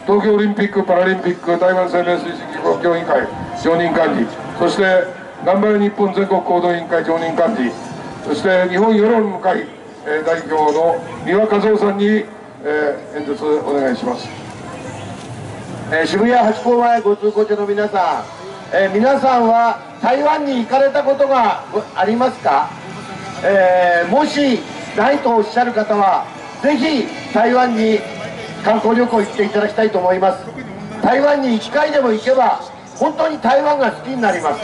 東京オリンピック・パラリンピック台湾生命推進協議員会常任幹事、そして頑張れ日本全国行動委員会常任幹事、そして日本世論会代表の三輪和夫さんに演説お願いします。 渋谷ハチ公前ご通行中の皆さん、皆さんは台湾に行かれたことがありますか？もしないとおっしゃる方はぜひ台湾に観光旅行行っていただきたいと思います。台湾に1回でも行けば本当に台湾が好きになります。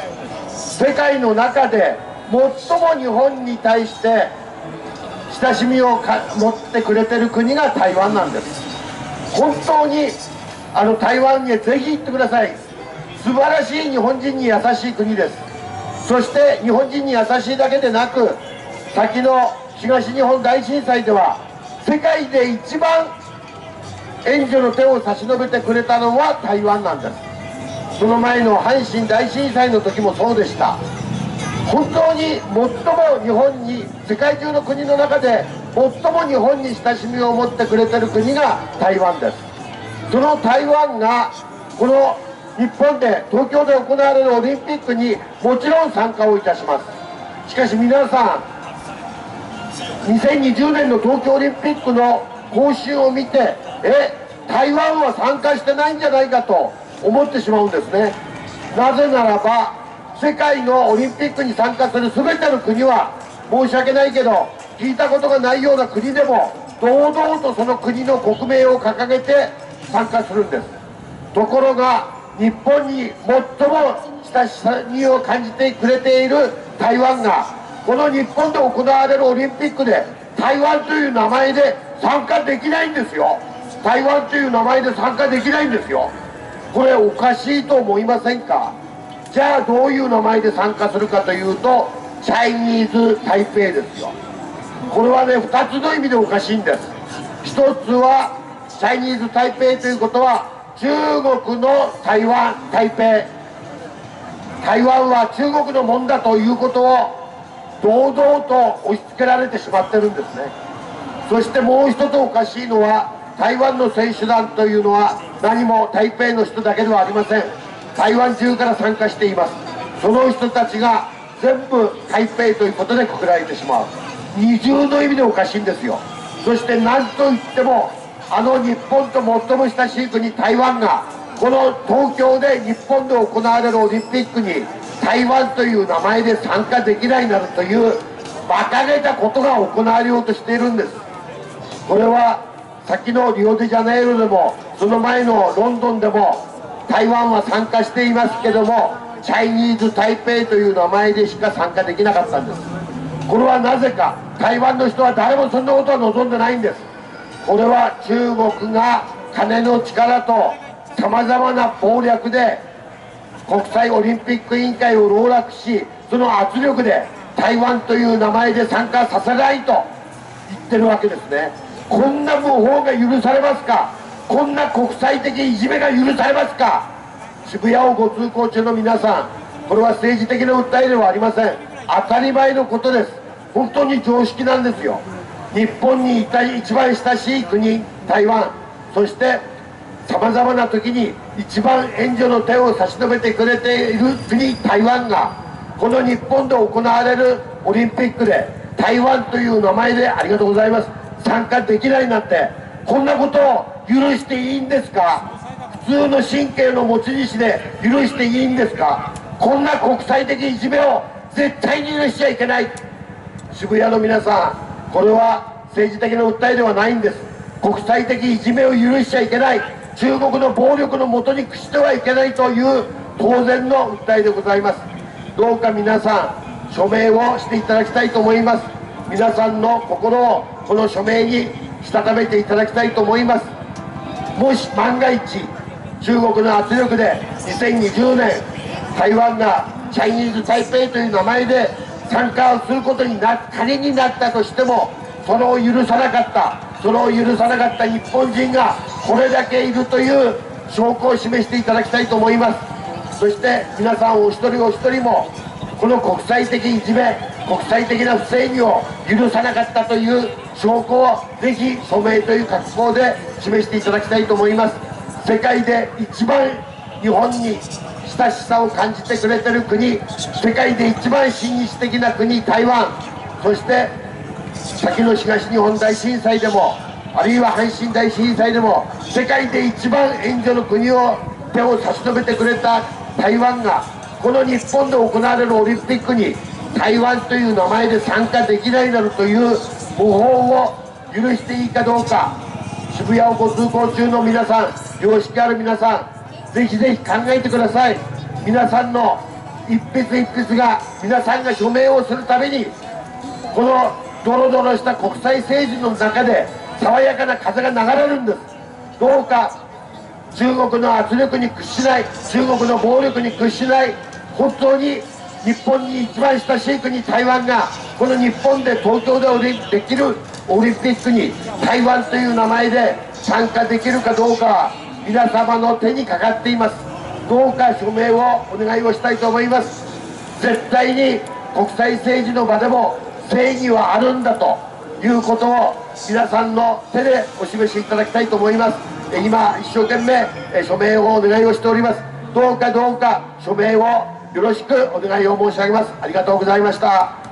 世界の中で最も日本に対して親しみを持ってくれてる国が台湾なんです。本当に台湾にぜひ行ってください。素晴らしい日本人に優しい国です。そして日本人に優しいだけでなく、先の東日本大震災では世界で一番援助の手を差し伸べてくれたのは台湾なんです。その前の阪神大震災の時もそうでした。本当に最も日本に、世界中の国の中で最も日本に親しみを持ってくれてる国が台湾です。その台湾がこの日本で東京で行われるオリンピックにもちろん参加をいたします。しかし皆さん、2020年の東京オリンピックの講習を見て台湾は参加してないんじゃないかと思ってしまうんですね。なぜならば世界のオリンピックに参加する全ての国は、申し訳ないけど聞いたことがないような国でも堂々とその国の国名を掲げて参加するんです。ところが日本に最も親しみを感じてくれている台湾がこの日本で行われるオリンピックで台湾という名前で参加できないんですよ。台湾という名前で参加できないんですよ。これおかしいと思いませんか？じゃあどういう名前で参加するかというと、チャイニーズ・台北ですよ。これはね、2つの意味でおかしいんです。一つはチャイニーズ・台北ということは中国の台湾、台北、台湾は中国のもんだということを堂々と押し付けられてしまってるんですね。そしてもう一つおかしいのは、台湾の選手団というのは何も台北の人だけではありません。台湾中から参加しています。その人たちが全部台北ということでくくられてしまう。二重の意味でおかしいんですよ。そして何といっても日本と最も親しい国台湾がこの東京で日本で行われるオリンピックに台湾という名前で参加できないなるという馬鹿げたことが行われようとしているんです。これは先のリオデジャネイロでもその前のロンドンでも台湾は参加していますけども、チャイニーズ・台北という名前でしか参加できなかったんです。これはなぜか、台湾の人は誰もそんなことは望んでないんです。これは中国が金の力とさまざまな謀略で国際オリンピック委員会を籠絡し、その圧力で台湾という名前で参加させないと言ってるわけですね。こんな無法が許されますか？こんな国際的いじめが許されますか？渋谷をご通行中の皆さん、これは政治的な訴えではありません。当たり前のことです。本当に常識なんですよ。日本に一番親しい国台湾、そしてさまざまな時に一番援助の手を差し伸べてくれている国台湾がこの日本で行われるオリンピックで台湾という名前でありがとうございます参加できないなんて、こんなことを許していいんですか？普通の神経の持ち主で許していいんですか？こんな国際的いじめを絶対に許しちゃいけない。渋谷の皆さん、これは政治的な訴えではないんです。国際的いじめを許しちゃいけない、中国の暴力のもとに屈してはいけないという当然の訴えでございます。どうか皆さん署名をしていただきたいと思います。皆さんの心をこの署名にしたためていただきたいと思います。もし万が一中国の圧力で2020年台湾がチャイニーズ・台北という名前で参加をすることに仮になったとしても、それを許さなかった日本人がこれだけいるという証拠を示していただきたいと思います。そして皆さんお一人お一人もこの国際的いじめ、国際的な不正義を許さなかったという証拠をぜひ署名という格好で示していただきたいと思います。 世界で一番日本に親しさを感じてくれてる国、世界で一番親日的な国台湾、そして先の東日本大震災でもあるいは阪神大震災でも世界で一番援助の国を手を差し伸べてくれた台湾が、この日本で行われるオリンピックに台湾という名前で参加できないなどという模倣を許していいかどうか、渋谷をご通行中の皆さん、良識ある皆さん、ぜひぜひ考えてください。皆さんの一筆一筆が、皆さんが署名をするために、このドロドロした国際政治の中で爽やかな風が流れるんです。どうか中国の圧力に屈しない、中国の暴力に屈しない、本当に日本に一番親しい国台湾が、この日本で東京でできるオリンピックに台湾という名前で参加できるかどうかは皆様の手にかかっています。どうか署名をお願いをしたいと思います。絶対に国際政治の場でも正義はあるんだということを皆さんの手でお示しいただきたいと思います。今一生懸命署名をお願いをしております。どうか署名をよろしくお願いを申し上げます。ありがとうございました。